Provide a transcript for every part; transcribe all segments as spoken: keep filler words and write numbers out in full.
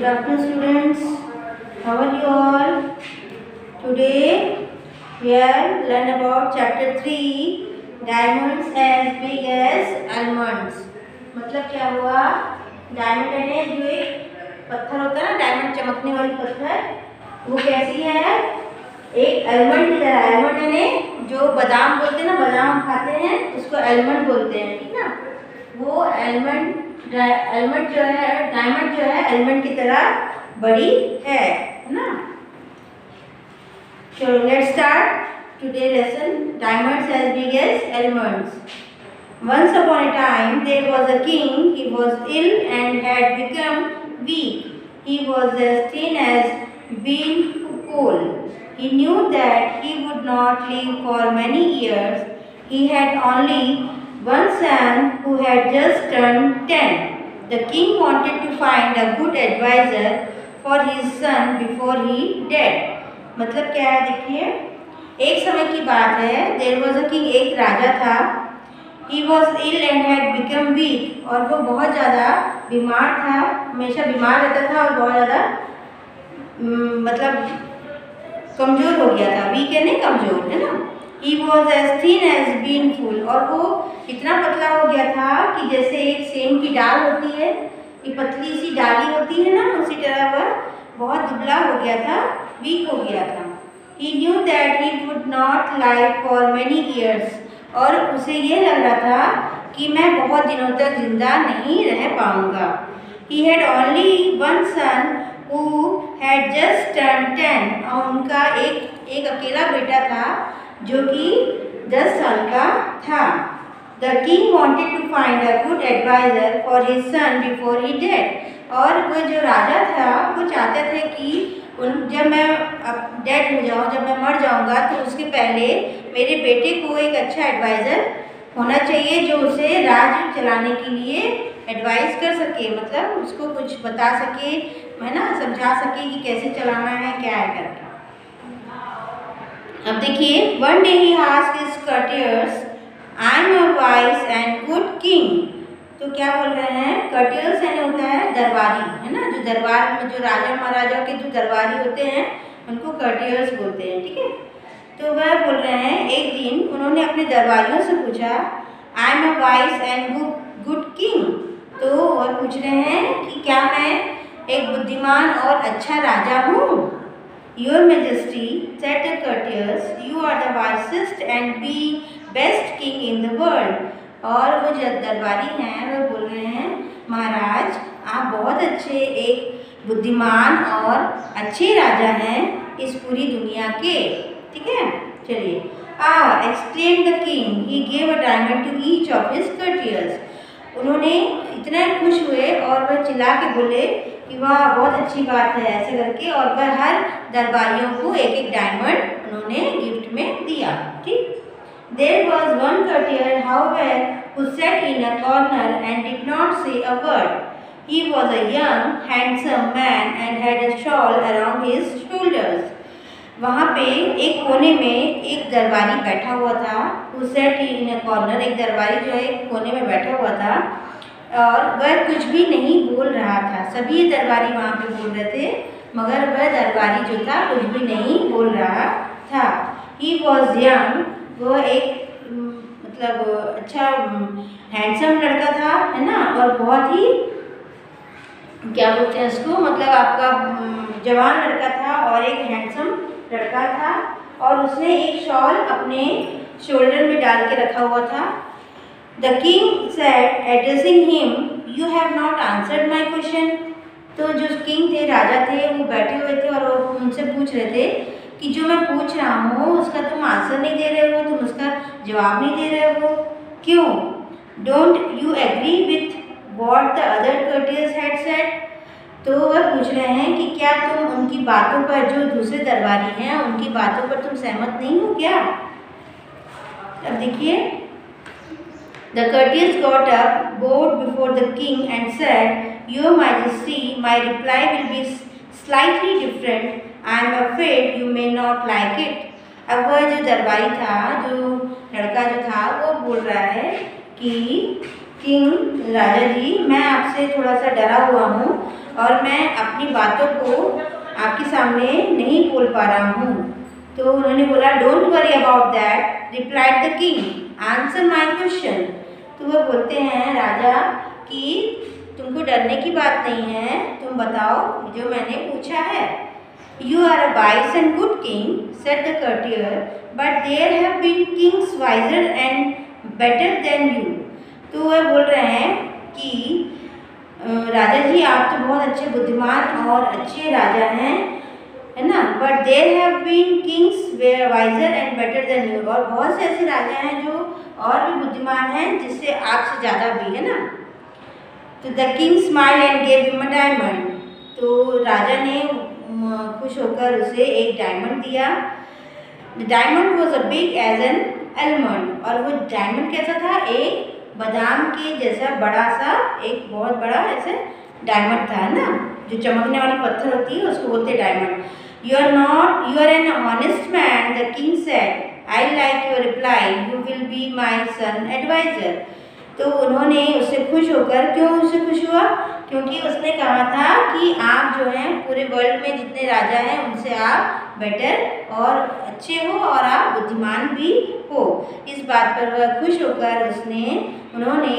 Good afternoon, students. How are you all? Today we will learn about chapter three, diamonds as big as almonds. मतलब क्या हुआ? Diamond है जो एक पत्थर होता है ना, डायमंड चमकने वाली पत्थर, वो कैसी है? एक आलमंड की तरह। आलमंड है जो बादाम बोलते हैं ना, बादाम खाते हैं उसको आलमंड बोलते हैं, ठीक ना? वो आलमंड आलमंड जो है, डायमंड जो है आलमंड की तरह बड़ी है, है ना? चलो let's start today lesson, diamonds as big as almonds. Once upon a time there was a king. He was ill and had become weak. He was as thin as bean coal. He knew that he would not live for many years. He had only one son who had just turned ten. The king wanted to find a good advisor for his son before he died. मतलब क्या है देखिए, एक समय की बात है। There was a king, एक राजा था। He was ill and had become weak, और वो बहुत ज़्यादा बीमार था, हमेशा बीमार रहता था और बहुत ज़्यादा मतलब कमज़ोर हो गया था। वीक है नहीं, कमज़ोर है ना। He was as thin as bean full, और वो इतना पतला हो गया था कि जैसे एक सेम की डाल होती है, ये पतली सी डाली होती है ना, उसी तरह वह बहुत दुबला हो गया था, वीक हो गया था। He knew that he would not live for many years, और उसे ये लग रहा था कि मैं बहुत दिनों तक जिंदा नहीं रह पाऊंगा। He had only one son who had just turned ten, और उनका एक एक अकेला बेटा था जो कि दस साल का था। The king wanted to find a good advisor for his son before he died, और वो जो राजा था वो चाहते थे कि उन जब मैं अब डेड हो जाऊँ, जब मैं मर जाऊँगा, तो उसके पहले मेरे बेटे को एक अच्छा एडवाइज़र होना चाहिए जो उसे राज्य चलाने के लिए एडवाइस कर सके, मतलब उसको कुछ बता सके, है ना, समझा सके कि कैसे चलाना है, क्या है करके। अब देखिए, one day he asked his courtiers, I am a wise and good king. तो क्या बोल रहे हैं? courtiers यानी होता है दरबारी, है ना, जो दरबार में जो राजा महाराजा के जो दरबारी होते हैं उनको courtiers बोलते हैं, ठीक है। तो वह बोल रहे हैं, एक दिन उन्होंने अपने दरबारियों से पूछा, I am a wise and good king. तो वह पूछ रहे हैं कि क्या मैं एक बुद्धिमान और अच्छा राजा हूँ? Your Majesty, said the courtiers, you are the wisest and the best king in the world. और वो जो दरबारी हैं वो बोल रहे हैं, महाराज आप बहुत अच्छे एक बुद्धिमान और अच्छे राजा हैं इस पूरी दुनिया के, ठीक है। चलिए, ah exclaimed the king, he gave a diamond to each of his courtiers. उन्होंने इतना खुश हुए और वह चिल्ला के बोले कि वाह बहुत अच्छी बात है, ऐसे करके, और वह हर दरबारियों को एक एक डायमंड उन्होंने गिफ्ट में दिया, ठीक। There was one courtier, however, who sat in a corner and did not say a word. He was a young, handsome man and had a shawl around his shoulders. वहाँ पे एक कोने में एक दरबारी बैठा हुआ था। Who sat in a corner, एक दरबारी जो है एक कोने में बैठा हुआ था और वह कुछ भी नहीं बोल रहा था। सभी दरबारी वहाँ पे बोल रहे थे, मगर वह दरबारी जो था कुछ भी नहीं बोल रहा था। He was young, वो एक मतलब अच्छा हैंडसम लड़का था, है ना, और बहुत ही क्या बोलते हैं उसको, मतलब आपका जवान लड़का था और एक हैंडसम लड़का था, और उसने एक शॉल अपने शोल्डर में डाल के रखा हुआ था। The king said, addressing him, you have not answered my question. तो जो किंग थे, राजा थे, वो बैठे हुए थे और वो उनसे पूछ रहे थे कि जो मैं पूछ रहा हूँ उसका तुम आंसर नहीं दे रहे हो, तुम उसका जवाब नहीं दे रहे हो, क्यों? Don't you agree with what the other courtiers had said? तो वह पूछ रहे हैं कि क्या तुम उनकी बातों पर, जो दूसरे दरबारी हैं उनकी बातों पर तुम सहमत नहीं हो क्या? अब देखिए, the courtiers got up, bowed before the king and said, Your Majesty, my reply will be slightly different. I am afraid you may not like it. अब वह जो दरबारी था, जो लड़का जो था, वो बोल रहा है कि किंग राजा जी, मैं आपसे थोड़ा सा डरा हुआ हूँ और मैं अपनी बातों को आपके सामने नहीं बोल पा रहा हूँ। तो उन्होंने बोला don't worry about that, replied the king, answer my question. तो वो बोलते हैं राजा कि तुमको डरने की बात नहीं है, तुम बताओ जो मैंने पूछा है। You are a wise and good king, said the courtier, but there have been kings wiser and better than you. तो वह बोल रहे हैं कि राजा जी आप तो बहुत अच्छे बुद्धिमान और अच्छे राजा हैं, है ना, but there have been kings wiser and better than you, और बहुत से ऐसे राजा हैं जो और भी बुद्धिमान हैं जिससे आपसे ज़्यादा भी, है ना। तो the king smile and gave him a diamond. तो राजा ने खुश होकर उसे एक डायमंड दिया। The diamond was a big as an almond, और वो डायमंड कैसा था, एक बादाम के जैसा बड़ा सा, एक बहुत बड़ा ऐसे डायमंड था ना, जो चमकने वाली पत्थर होती है उसको बोलते हैं diamond. You are not you are an honest man, the king said, I like your reply, you will be my son adviser. तो उन्होंने उससे खुश होकर, क्यों उससे खुश हुआ, क्योंकि उसने कहा था कि आप जो हैं पूरे वर्ल्ड में जितने राजा हैं उनसे आप बेटर और अच्छे हो और आप बुद्धिमान भी हो। इस बात पर वह खुश होकर उसने उन्होंने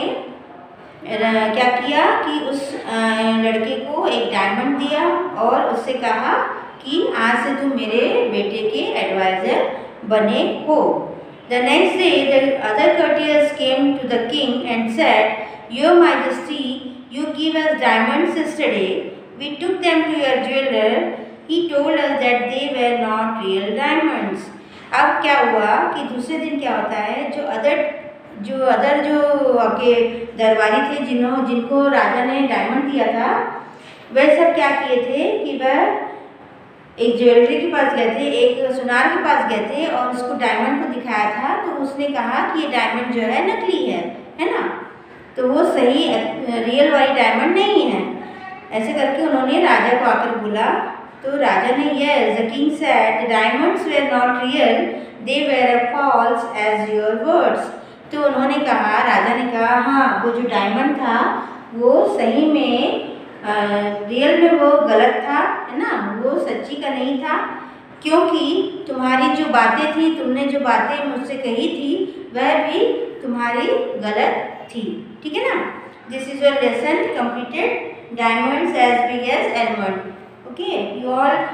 क्या किया कि उस लड़के को एक डायमंड दिया और उससे कहा कि आज से तुम मेरे बेटे के एडवाइज़र बने हो। The next day, the other courtiers came to the king and said, Your Majesty, you gave us diamonds yesterday. We took them to your jeweler. He told us that they were not real diamonds. अब क्या हुआ कि दूसरे दिन क्या होता है, जो अदर जो अदर जो आपके दरबारी थे जिन्हों जिनको राजा ने डायमंड दिया था, वह सब क्या किए थे कि वह एक ज्वेलरी के पास गए थे, एक सुनार के पास गए थे और उसको डायमंड को दिखाया था। तो उसने कहा कि ये डायमंड जो है नकली है, है ना, तो वो सही रियल वाली डायमंड नहीं है। ऐसे करके उन्होंने राजा को आकर बोला। तो राजा ने yes, the king said, the diamonds were not real, they were false as your words. तो उन्होंने कहा, राजा ने कहा हाँ, वो जो डायमंड था वो सही में रियल में वो गलत था, है ना, वो सच्ची का नहीं था, क्योंकि तुम्हारी जो बातें थी, तुमने जो बातें मुझसे कही थी वह भी तुम्हारी गलत थी। ठीक है ना। This is your lesson completed, diamonds as big as almond. Okay, you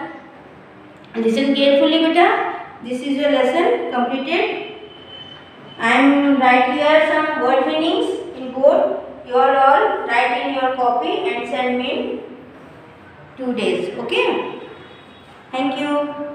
all listen carefully बेटा, this is your lesson completed. I am write here some word meanings in board. You all all write in your copy and send me in two days. Okay. Thank you.